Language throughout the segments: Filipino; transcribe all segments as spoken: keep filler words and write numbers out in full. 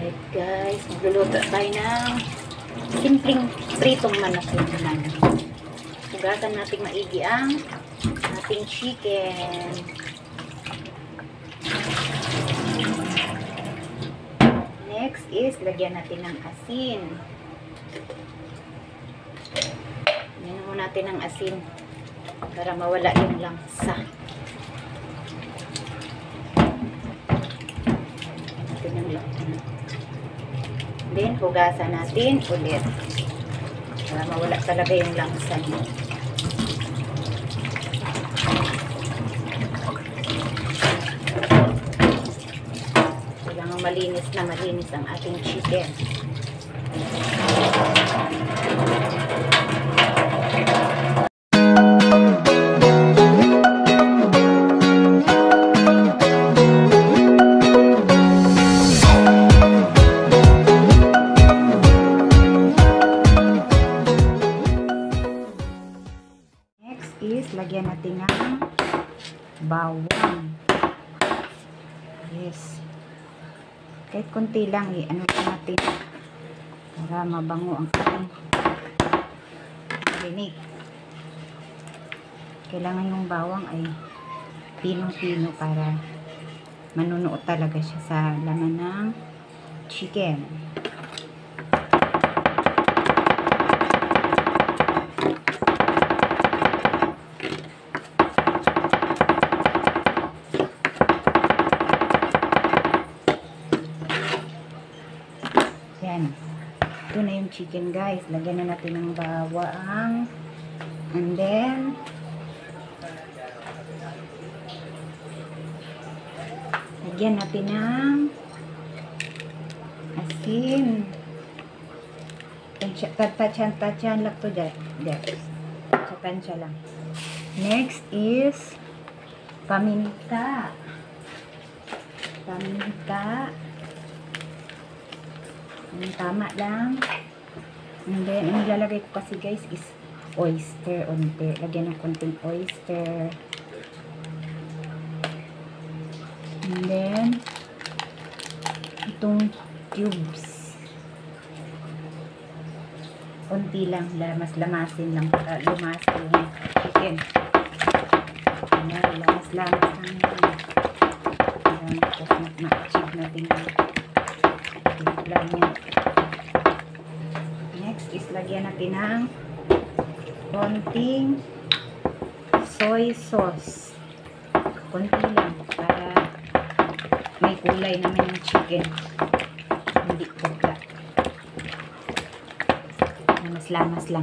Alright guys, magluluto tayo ng simpleng pritong manok naman. Hugasan natin maigi ang ating chicken. Next is, lagyan natin ng asin. Lagyan mo natin ng asin para mawala yung langsa. Then, hugasan natin ulit para mawala talaga yung langsa niya. Kailangan malinis na malinis ang ating chicken. Is lagyan natin ng bawang. Yes. Kahit konti lang eh. Ano natin para mabango ang ating linig. Kailangan yung bawang ay pinong-pino para manunuot talaga siya sa laman ng chicken. Yan. Ito na yung chicken guys. Lagyan na natin ng bawang. And then, lagyan natin ng asin. Tansyan-tansyan lang ito dyan. Tansyan lang. Next is paminta. Paminta. Ang tama lang. And then, ang nilalagay ko kasi guys is oyster. Unti. Lagyan ng konting oyster. And then, itong cubes. Unti lang. Mas lamasin lang para lumasin yung chicken. Ayan, lamas-lamas lang yan. Ayan, tapos ma-achieve natin yung timpla niya. Next is lagyan natin ng konting soy sauce. Konti lang para may kulay naman yung chicken. Hindi pagka. Lamas-lamas lang.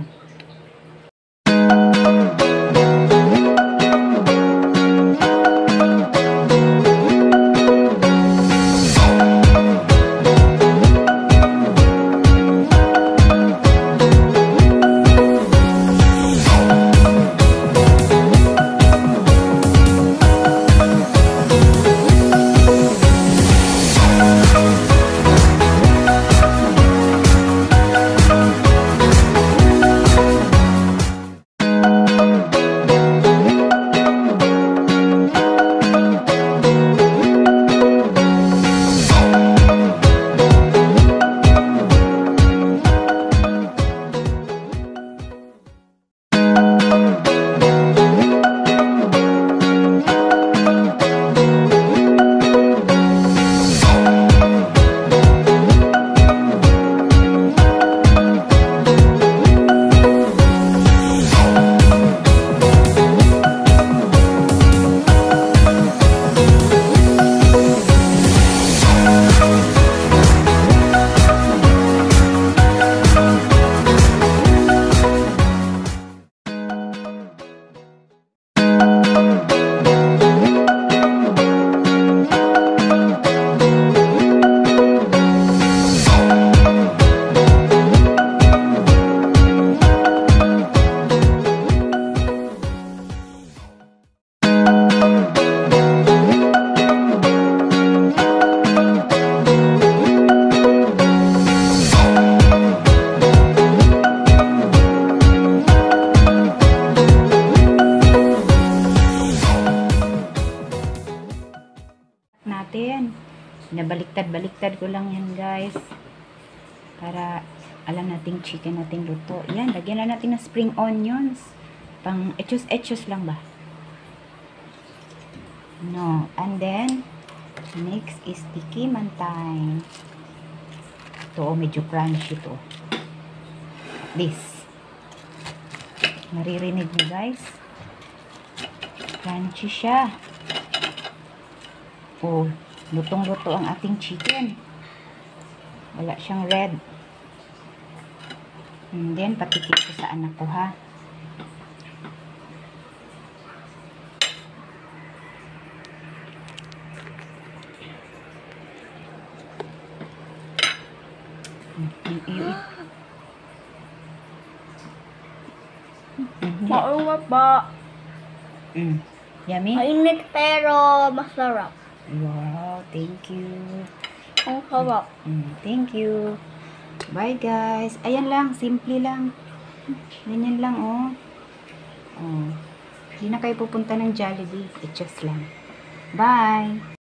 sinishare ko lang yan guys. Para alam nating chicken nating luto. Yan, lagyan na natin ng spring onions. Pang etchos-etchos lang ba? No. And then, next is tiki mantay. Ito, medyo crunchy to. This. Naririnig mo guys? Crunchy siya. Oh, lutong-luto ang ating chicken. Wala siyang red. And then, patikim ko sa anak ko ha. Maunga pa. Mm. Yummy? Mainit pero masarap. Wow, thank you. Ang sarap. Mm, thank you. Bye guys. Ayan lang, simple lang. Ganyan lang oh. Oh. Hindi na kayo pupunta ng Jollibee. It's just lang. Bye.